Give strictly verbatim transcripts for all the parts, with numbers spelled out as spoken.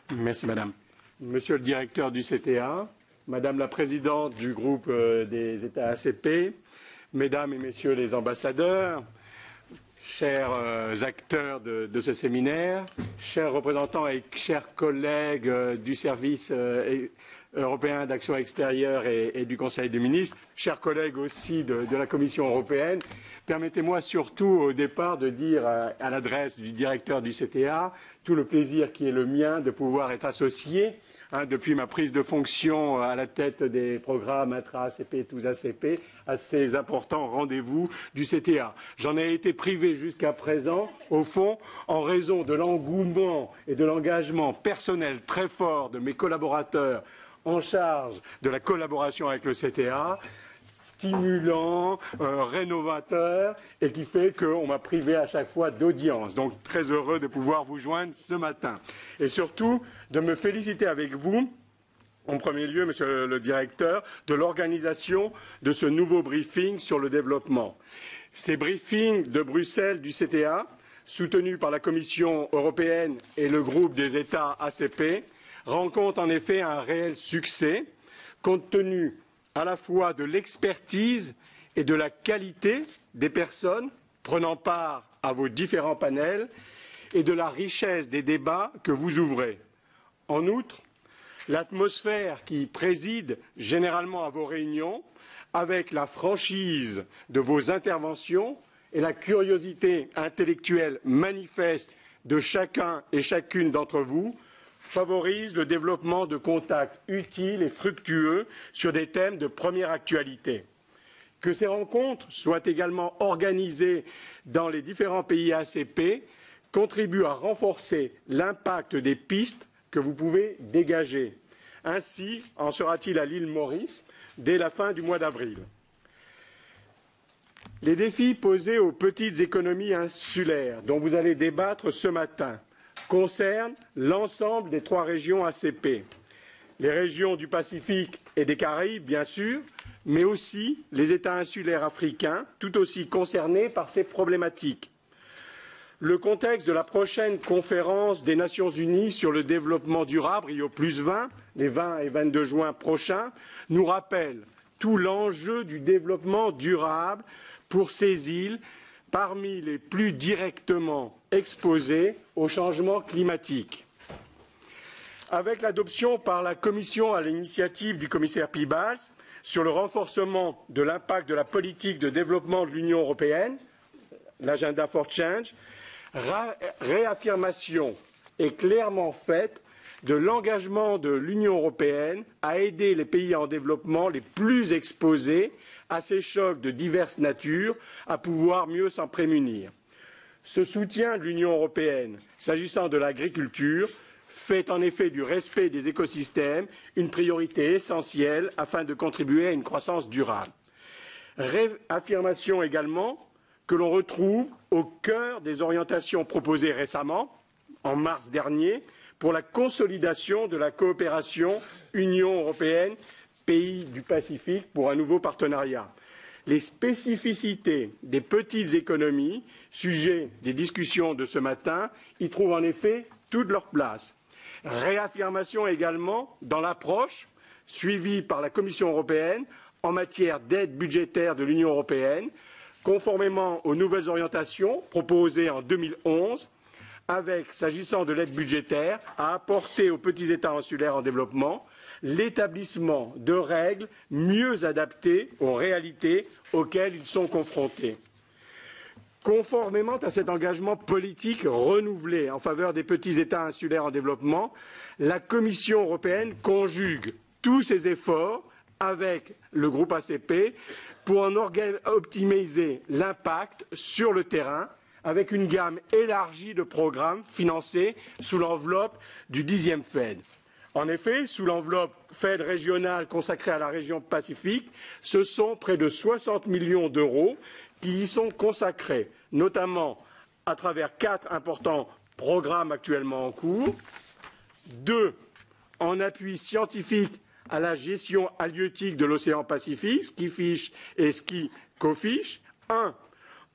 Merci Madame. Monsieur le directeur du C T A, Madame la présidente du groupe des États A C P, Mesdames et Messieurs les ambassadeurs, chers acteurs de, de ce séminaire, chers représentants et chers collègues du service européen d'action extérieure et, et du Conseil des ministres, chers collègues aussi de, de la Commission européenne, permettez-moi surtout au départ de dire à, à l'adresse du directeur du C T A tout le plaisir qui est le mien de pouvoir être associé Hein, depuis ma prise de fonction à la tête des programmes intra-A C P et tous A C P, à ces importants rendez-vous du C T A. J'en ai été privé jusqu'à présent, au fond, en raison de l'engouement et de l'engagement personnel très fort de mes collaborateurs en charge de la collaboration avec le C T A, stimulant, euh, rénovateur, et qui fait qu'on m'a privé à chaque fois d'audience. Donc très heureux de pouvoir vous joindre ce matin. Et surtout, de me féliciter avec vous, en premier lieu, Monsieur le Directeur, de l'organisation de ce nouveau briefing sur le développement. Ces briefings de Bruxelles du C T A, soutenus par la Commission européenne et le groupe des États A C P, rencontrent en effet un réel succès, compte tenu à la fois de l'expertise et de la qualité des personnes prenant part à vos différents panels et de la richesse des débats que vous ouvrez. En outre, l'atmosphère qui préside généralement à vos réunions, avec la franchise de vos interventions et la curiosité intellectuelle manifeste de chacun et chacune d'entre vous, favorise le développement de contacts utiles et fructueux sur des thèmes de première actualité. Que ces rencontres soient également organisées dans les différents pays A C P contribue à renforcer l'impact des pistes que vous pouvez dégager. Ainsi en sera-t-il à l'île Maurice dès la fin du mois d'avril. Les défis posés aux petites économies insulaires dont vous allez débattre ce matin concerne l'ensemble des trois régions A C P, les régions du Pacifique et des Caraïbes, bien sûr, mais aussi les États insulaires africains, tout aussi concernés par ces problématiques. Le contexte de la prochaine conférence des Nations unies sur le développement durable, Rio plus vingt, les vingt et vingt-deux juin prochains, nous rappelle tout l'enjeu du développement durable pour ces îles parmi les plus directement exposés au changement climatique. Avec l'adoption par la Commission à l'initiative du commissaire Piebalgs sur le renforcement de l'impact de la politique de développement de l'Union européenne, l'agenda for change, réaffirmation est clairement faite de l'engagement de l'Union européenne à aider les pays en développement les plus exposés à ces chocs de diverses natures, à pouvoir mieux s'en prémunir. Ce soutien de l'Union européenne, s'agissant de l'agriculture, fait en effet du respect des écosystèmes une priorité essentielle afin de contribuer à une croissance durable. Réaffirmation également que l'on retrouve au cœur des orientations proposées récemment, en mars dernier, pour la consolidation de la coopération Union européenne pays du Pacifique pour un nouveau partenariat. Les spécificités des petites économies, sujet des discussions de ce matin, y trouvent en effet toute leur place. Réaffirmation également dans l'approche suivie par la Commission européenne en matière d'aide budgétaire de l'Union européenne, conformément aux nouvelles orientations proposées en deux mille onze, avec, s'agissant de l'aide budgétaire, à apporter aux petits États insulaires en développement l'établissement de règles mieux adaptées aux réalités auxquelles ils sont confrontés. Conformément à cet engagement politique renouvelé en faveur des petits États insulaires en développement, la Commission européenne conjugue tous ses efforts avec le groupe A C P pour en optimiser l'impact sur le terrain avec une gamme élargie de programmes financés sous l'enveloppe du dixième F E D. En effet, sous l'enveloppe F E D régionale consacrée à la région Pacifique, ce sont près de soixante millions d'euros qui y sont consacrés, notamment à travers quatre importants programmes actuellement en cours, deux en appui scientifique à la gestion halieutique de l'océan Pacifique, SkiFish et SkiCoFish, un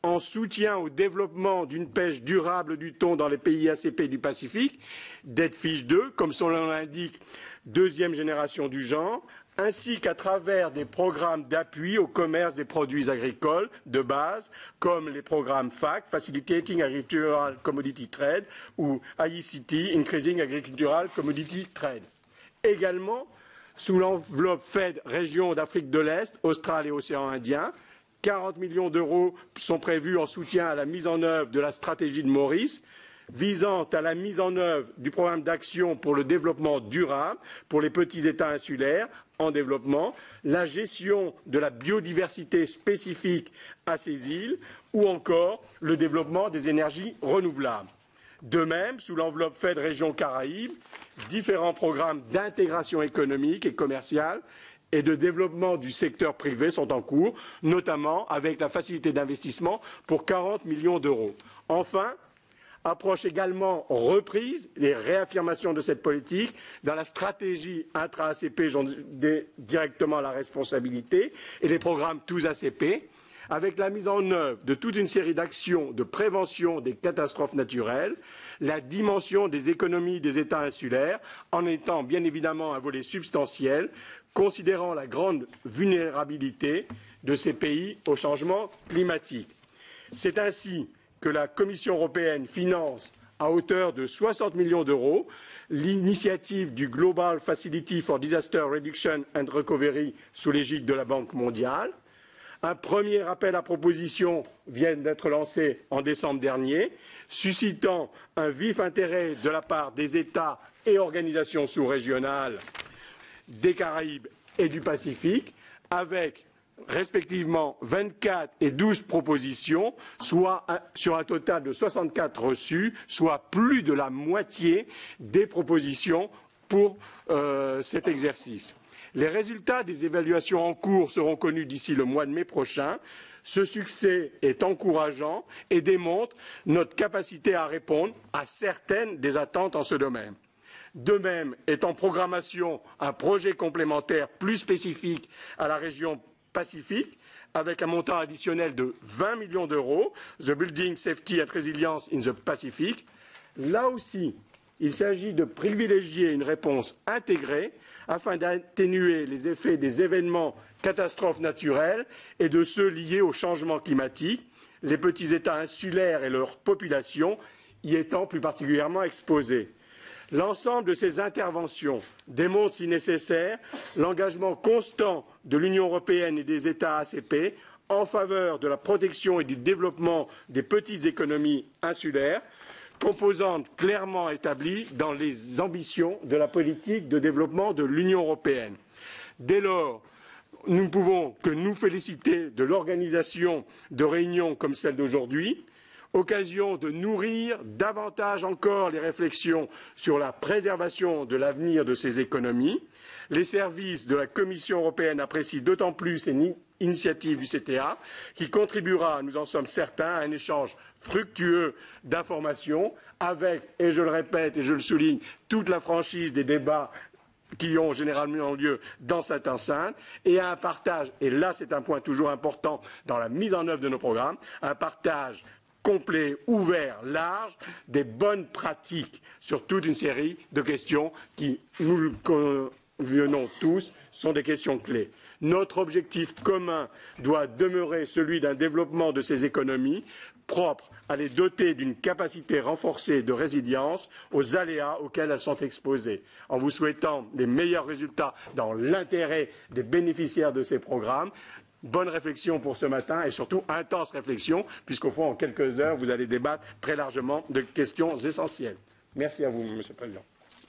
en soutien au développement d'une pêche durable du thon dans les pays A C P du Pacifique, dette fiche deux, comme son nom l'indique, deuxième génération du genre, ainsi qu'à travers des programmes d'appui au commerce des produits agricoles de base, comme les programmes F A C, Facilitating Agricultural Commodity Trade, ou I E C T, Increasing Agricultural Commodity Trade. Également, sous l'enveloppe F E D Région d'Afrique de l'Est, Australe et Océan Indien, quarante millions d'euros sont prévus en soutien à la mise en œuvre de la stratégie de Maurice, visant à la mise en œuvre du programme d'action pour le développement durable pour les petits États insulaires en développement, la gestion de la biodiversité spécifique à ces îles ou encore le développement des énergies renouvelables. De même, sous l'enveloppe F E D Région Caraïbes, différents programmes d'intégration économique et commerciale et de développement du secteur privé sont en cours, notamment avec la facilité d'investissement pour quarante millions d'euros. Enfin, approche également reprise les réaffirmations de cette politique dans la stratégie intra-A C P directement à la responsabilité et les programmes tous A C P, avec la mise en œuvre de toute une série d'actions de prévention des catastrophes naturelles, la dimension des économies des États insulaires en étant bien évidemment un volet substantiel, considérant la grande vulnérabilité de ces pays au changement climatique. C'est ainsi que la Commission européenne finance à hauteur de soixante millions d'euros l'initiative du Global Facility for Disaster Reduction and Recovery sous l'égide de la Banque mondiale. Un premier appel à propositions vient d'être lancé en décembre dernier, suscitant un vif intérêt de la part des États et organisations sous-régionales des Caraïbes et du Pacifique, avec respectivement vingt-quatre et douze propositions, soit un, sur un total de soixante-quatre reçues, soit plus de la moitié des propositions pour euh, cet exercice. Les résultats des évaluations en cours seront connus d'ici le mois de mai prochain. Ce succès est encourageant et démontre notre capacité à répondre à certaines des attentes en ce domaine. De même, est en programmation un projet complémentaire plus spécifique à la région Pacifique, avec un montant additionnel de vingt millions d'euros, The Building Safety and Resilience in the Pacific. Là aussi, il s'agit de privilégier une réponse intégrée afin d'atténuer les effets des événements catastrophes naturelles et de ceux liés au changement climatique, les petits États insulaires et leurs populations y étant plus particulièrement exposés. L'ensemble de ces interventions démontre, si nécessaire, l'engagement constant de l'Union européenne et des États A C P en faveur de la protection et du développement des petites économies insulaires, composante clairement établie dans les ambitions de la politique de développement de l'Union européenne. Dès lors, nous ne pouvons que nous féliciter de l'organisation de réunions comme celle d'aujourd'hui, occasion de nourrir davantage encore les réflexions sur la préservation de l'avenir de ces économies. Les services de la Commission européenne apprécient d'autant plus ces initiatives du C T A qui contribuera, nous en sommes certains, à un échange fructueux d'informations avec, et je le répète et je le souligne, toute la franchise des débats qui ont généralement lieu dans cette enceinte, et à un partage, et là c'est un point toujours important dans la mise en œuvre de nos programmes, un partage complet, ouvert, large, des bonnes pratiques sur toute une série de questions qui, nous le convenons tous, sont des questions clés. Notre objectif commun doit demeurer celui d'un développement de ces économies propre à les doter d'une capacité renforcée de résilience aux aléas auxquels elles sont exposées, en vous souhaitant les meilleurs résultats dans l'intérêt des bénéficiaires de ces programmes. Bonne réflexion pour ce matin et surtout intense réflexion, puisqu'au fond, en quelques heures, vous allez débattre très largement de questions essentielles. Merci à vous, Monsieur le Président.